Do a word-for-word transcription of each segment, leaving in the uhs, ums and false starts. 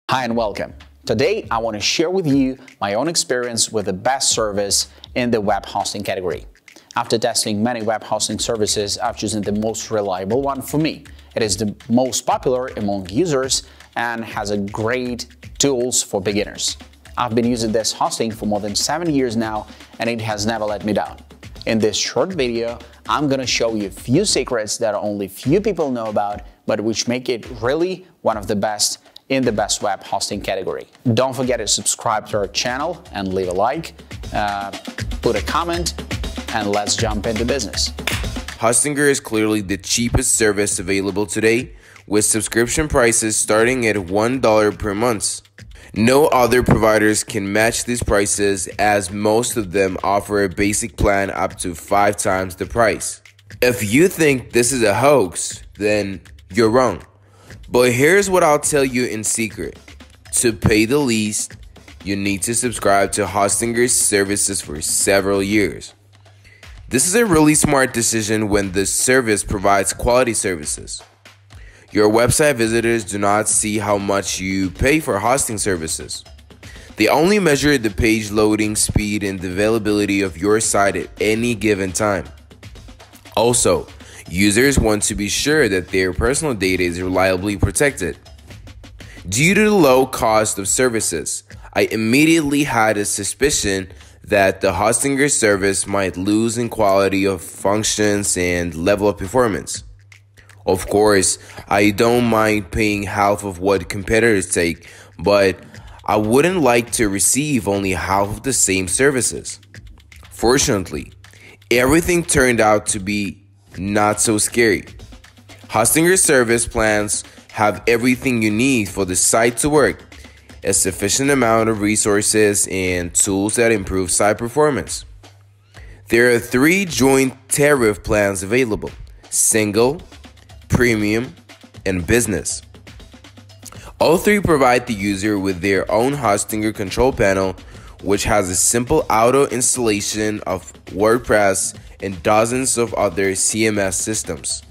Hi and welcome. Today I want to share with you my own experience with the best service in the web hosting category. After testing many web hosting services, I've chosen the most reliable one for me. It is the most popular among users and has a great tools for beginners. I've been using this hosting for more than seven years now and it has never let me down. In this short video, I'm going to show you a few secrets that only few people know about, but which make it really one of the best in the best web hosting category. Don't forget to subscribe to our channel and leave a like, uh, put a comment, and let's jump into business. Hostinger is clearly the cheapest service available today, with subscription prices starting at one dollar per month. No other providers can match these prices, as most of them offer a basic plan up to five times the price. If you think this is a hoax, then you're wrong. But here's what I'll tell you in secret. To pay the least, you need to subscribe to Hostinger's services for several years. This is a really smart decision when the service provides quality services. Your website visitors do not see how much you pay for hosting services. They only measure the page loading speed and the availability of your site at any given time. Also, users want to be sure that their personal data is reliably protected. Due to the low cost of services, I immediately had a suspicion that the Hostinger service might lose in quality of functions and level of performance. Of course, I don't mind paying half of what competitors take, but I wouldn't like to receive only half of the same services. Fortunately, everything turned out to be not so scary. Hostinger service plans have everything you need for the site to work, a sufficient amount of resources and tools that improve site performance. There are three joint tariff plans available: single, premium, and business. All three provide the user with their own Hostinger control panel, which has a simple auto installation of WordPress and dozens of other C M S systems.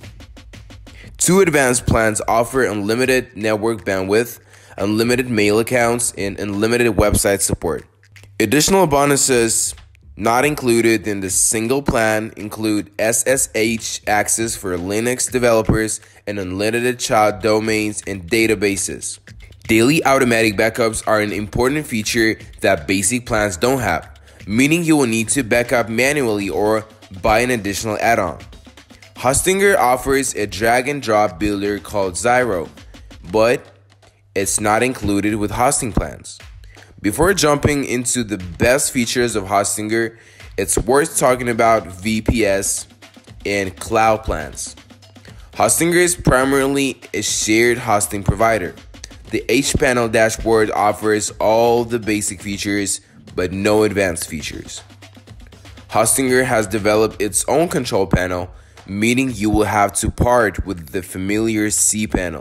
Two advanced plans offer unlimited network bandwidth, unlimited mail accounts, and unlimited website support. Additional bonuses not included in the single plan include S S H access for Linux developers and unlimited child domains and databases. Daily automatic backups are an important feature that basic plans don't have, meaning you will need to backup manually or buy an additional add-on. Hostinger offers a drag and drop builder called Zyro, but it's not included with hosting plans. Before jumping into the best features of Hostinger, it's worth talking about V P S and cloud plans. Hostinger is primarily a shared hosting provider. The H panel dashboard offers all the basic features, but no advanced features. Hostinger has developed its own control panel, meaning you will have to part with the familiar C panel.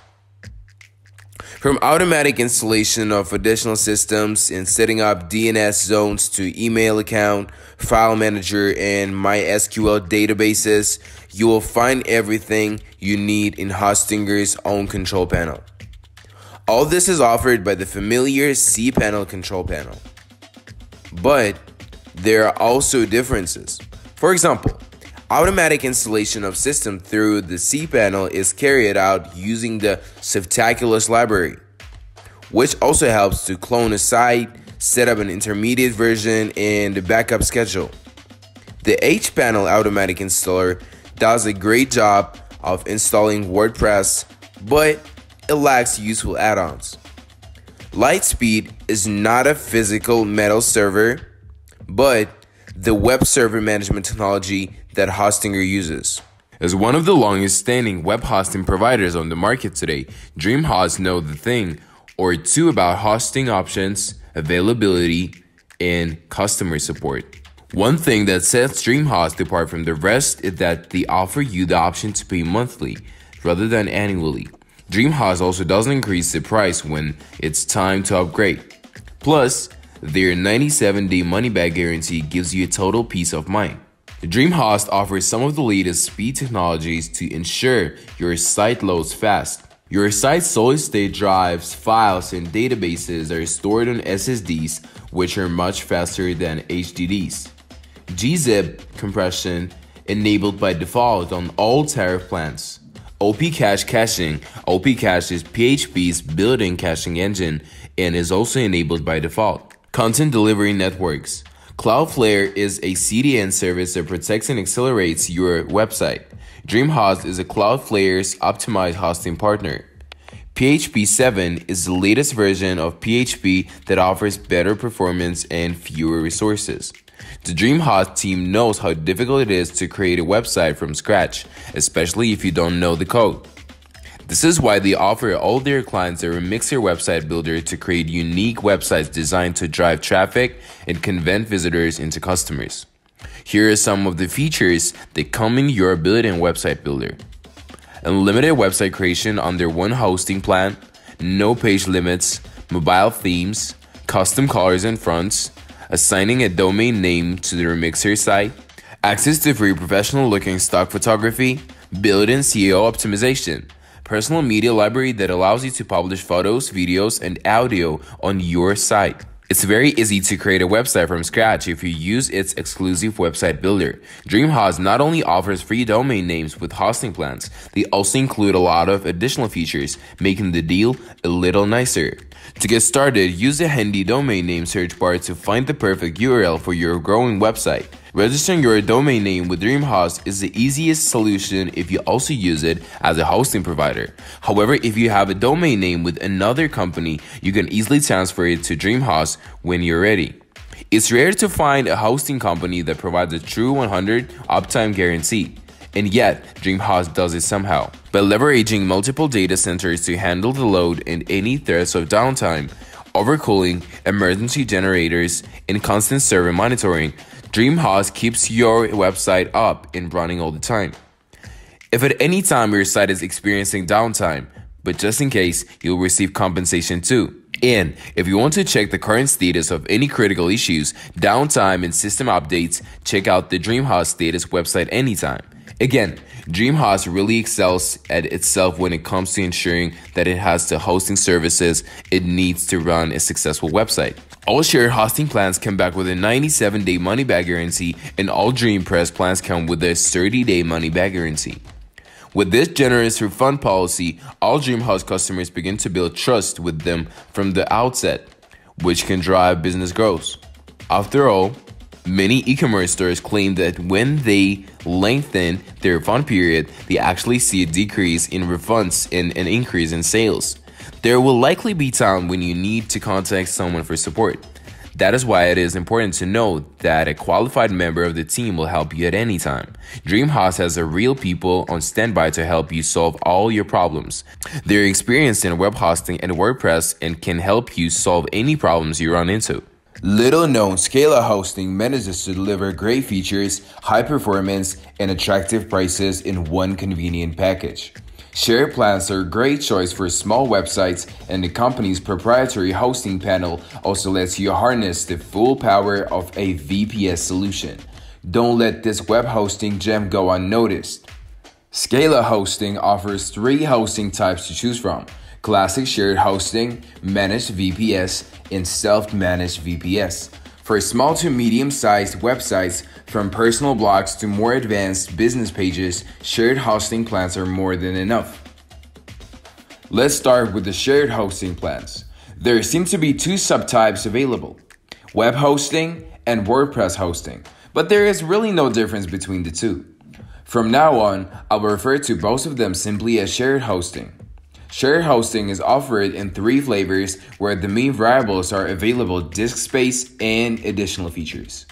From automatic installation of additional systems and setting up D N S zones to email account, file manager, and MySQL databases, you will find everything you need in Hostinger's own control panel. All this is offered by the familiar C panel control panel. But there are also differences. For example, automatic installation of system through the C panel is carried out using the Softaculous library, which also helps to clone a site, set up an intermediate version, and a backup schedule. The H panel automatic installer does a great job of installing WordPress, but it lacks useful add-ons. Lightspeed is not a physical metal server, but the web server management technology that Hostinger uses. As one of the longest-standing web hosting providers on the market today, DreamHost knows the thing or two about hosting options, availability, and customer support. One thing that sets DreamHost apart from the rest is that they offer you the option to pay monthly rather than annually. DreamHost also doesn't increase the price when it's time to upgrade. Plus, their ninety-seven day money-back guarantee gives you a total peace of mind. DreamHost offers some of the latest speed technologies to ensure your site loads fast. Your site's solid-state drives, files, and databases are stored on S S Ds, which are much faster than H D Ds. G zip compression enabled by default on all tariff plans. O P Cache caching. O P Cache is P H P's built-in caching engine and is also enabled by default. Content delivery networks. Cloudflare is a C D N service that protects and accelerates your website. DreamHost is a Cloudflare's optimized hosting partner. P H P seven is the latest version of P H P that offers better performance and fewer resources. The DreamHost team knows how difficult it is to create a website from scratch, especially if you don't know the code. This is why they offer all their clients a Remixer website builder to create unique websites designed to drive traffic and convert visitors into customers. Here are some of the features that come in your built-in website builder. Unlimited website creation under one hosting plan, no page limits, mobile themes, custom colors and fonts, assigning a domain name to the Remixer site, access to free professional-looking stock photography, built-in S E O optimization, personal media library that allows you to publish photos, videos, and audio on your site. It's very easy to create a website from scratch if you use its exclusive website builder. DreamHost not only offers free domain names with hosting plans, they also include a lot of additional features, making the deal a little nicer. To get started, use the handy domain name search bar to find the perfect U R L for your growing website. Registering your domain name with DreamHost is the easiest solution if you also use it as a hosting provider. However, if you have a domain name with another company, you can easily transfer it to DreamHost when you're ready. It's rare to find a hosting company that provides a true one hundred uptime guarantee. And yet, DreamHost does it somehow. By leveraging multiple data centers to handle the load and any threats of downtime, overcooling, emergency generators, and constant server monitoring, DreamHost keeps your website up and running all the time. If at any time your site is experiencing downtime, but just in case, you'll receive compensation too. And if you want to check the current status of any critical issues, downtime, and system updates, check out the DreamHost status website anytime. Again, DreamHost really excels at itself when it comes to ensuring that it has the hosting services it needs to run a successful website. All shared hosting plans come back with a ninety-seven day money-back guarantee, and all DreamPress plans come with a thirty day money-back guarantee. With this generous refund policy, all DreamHost customers begin to build trust with them from the outset, which can drive business growth. After all, many e-commerce stores claim that when they lengthen their refund period, they actually see a decrease in refunds and an increase in sales. There will likely be time when you need to contact someone for support. That is why it is important to know that a qualified member of the team will help you at any time. DreamHost has a real people on standby to help you solve all your problems. They're experienced in web hosting and WordPress and can help you solve any problems you run into. Little known, ScalaHosting manages to deliver great features, high performance, and attractive prices in one convenient package. Shared plans are a great choice for small websites, and the company's proprietary hosting panel also lets you harness the full power of a V P S solution. Don't let this web hosting gem go unnoticed. ScalaHosting offers three hosting types to choose from: classic shared hosting, managed V P S, and self-managed V P S. For small to medium-sized websites, from personal blogs to more advanced business pages, shared hosting plans are more than enough. Let's start with the shared hosting plans. There seem to be two subtypes available: web hosting and WordPress hosting, but there is really no difference between the two. From now on, I'll refer to both of them simply as shared hosting. Shared hosting is offered in three flavors, where the main variables are available disk space and additional features.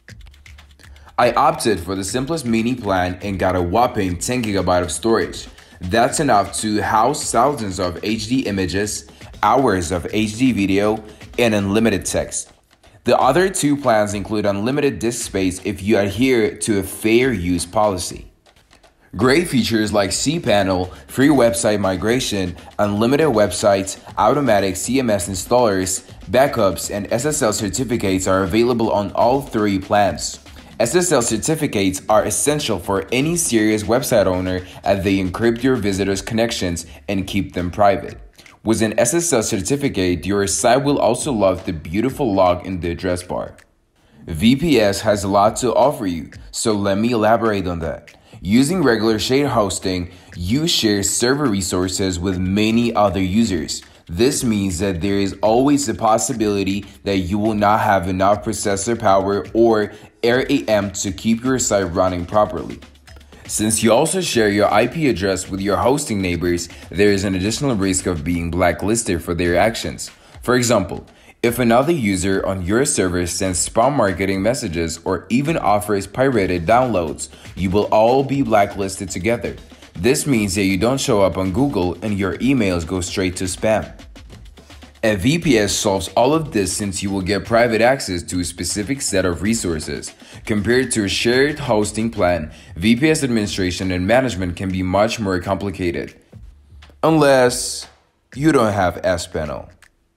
I opted for the simplest mini plan and got a whopping ten gigabytes of storage. That's enough to house thousands of H D images, hours of H D video, and unlimited text. The other two plans include unlimited disk space if you adhere to a fair use policy. Great features like cPanel, free website migration, unlimited websites, automatic C M S installers, backups, and S S L certificates are available on all three plans. S S L certificates are essential for any serious website owner as they encrypt your visitors' connections and keep them private. With an S S L certificate, your site will also love the beautiful log in the address bar. V P S has a lot to offer you, so let me elaborate on that. Using regular shared hosting, you share server resources with many other users. This means that there is always a possibility that you will not have enough processor power or RAM to keep your site running properly. Since you also share your I P address with your hosting neighbors, there is an additional risk of being blacklisted for their actions. For example, if another user on your server sends spam marketing messages or even offers pirated downloads, you will all be blacklisted together. This means that you don't show up on Google and your emails go straight to spam. A V P S solves all of this since you will get private access to a specific set of resources. Compared to a shared hosting plan, V P S administration and management can be much more complicated. Unless you don't have sPanel.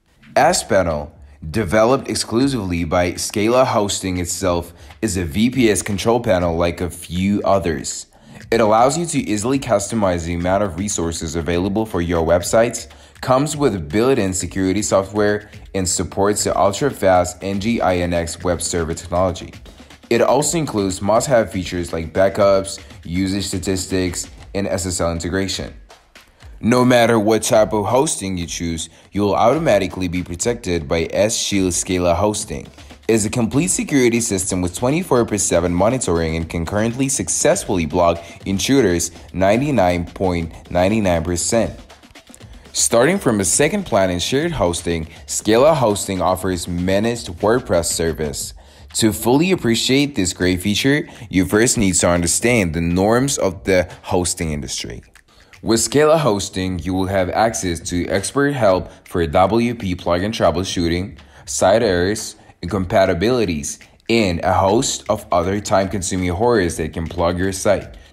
sPanel, developed exclusively by ScalaHosting itself, is a V P S control panel like a few others. It allows you to easily customize the amount of resources available for your websites, comes with built-in security software, and supports the ultra-fast N G I N X web server technology. It also includes must-have features like backups, usage statistics, and S S L integration. No matter what type of hosting you choose, you will automatically be protected by S-Shield ScalaHosting. Is a complete security system with twenty-four by seven monitoring and can currently successfully block intruders ninety-nine point nine nine percent. Starting from a second plan in shared hosting, ScalaHosting offers managed WordPress service. To fully appreciate this great feature, you first need to understand the norms of the hosting industry. With ScalaHosting, you will have access to expert help for W P plugin troubleshooting, site errors, incompatibilities, and a host of other time-consuming horrors that can plug your site.